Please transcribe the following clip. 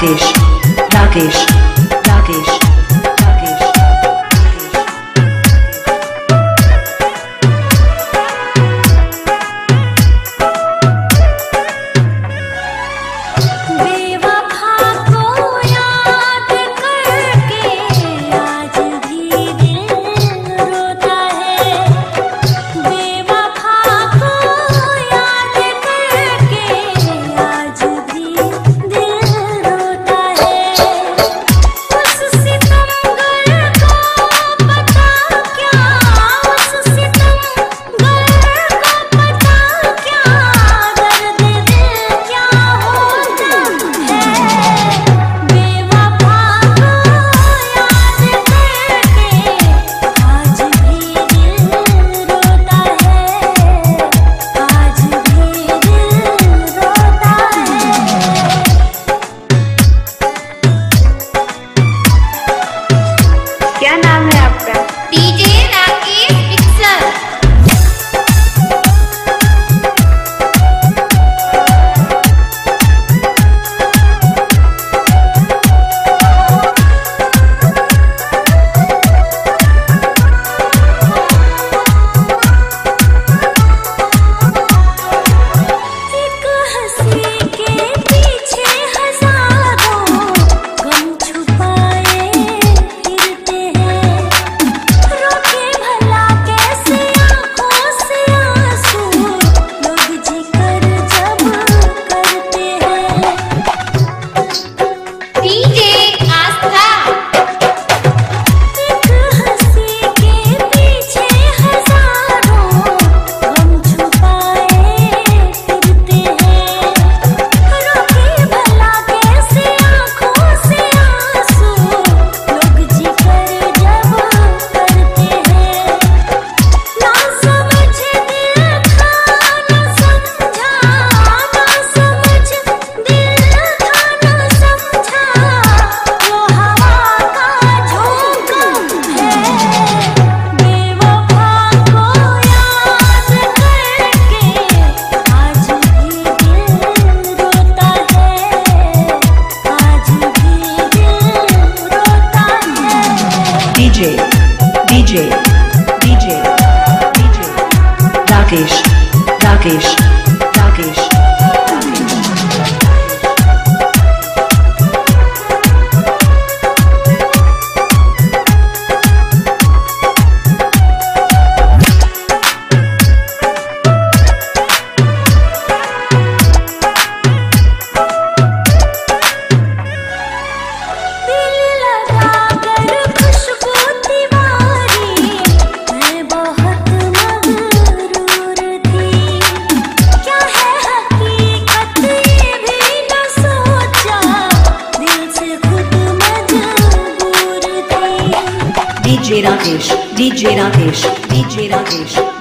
राकेश राकेश राकेश राकेश क्या नाम है आपका? DJ Rakesh pixel. एक हंसी के पीछे हजारों गम छुपाए फिरते हैं, रोके भला कैसे आंखों से आंसू लोग जिक्र जब करते हैं। डीजे आस्था। एक हंसी के पीछे हजारों गम छुपाए फिरते हैं, रोके भला कैसे आंखों से आंसू लोग जिक्र जब करते हैं। ना समझ दिल था ना समझा, ना समझ दिल था ना समझा, वो हवा का झोंका है। बेवफा को याद करके आज भी दिल रोता है, आज भी दिल रोता है। DJ DJ DJ DJ Rakesh Rakesh Rakesh दिल लगाकर खुशबू दीवारी मैं बहुत मगरूर थी, क्या है हकीकत ये भी न सोचा, दिल से खुद मजबूर थी। DJ Rakesh DJ Rakesh DJ Rakesh